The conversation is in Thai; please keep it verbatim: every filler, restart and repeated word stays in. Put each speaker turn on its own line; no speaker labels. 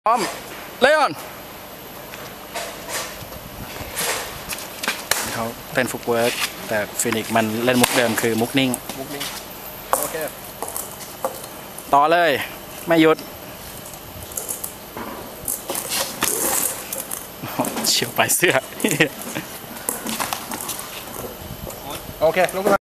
พร้อมเลออนเขาเล่นฟุตเวิร์กแต่ฟินิกมันเล่นมุกเดิมคือมุกนิ่ง
มุกนิ่งโอเค
ต่อเลยไม่หยุดเฉียวไปเสื้อ
โอเคลุกขึ้นมา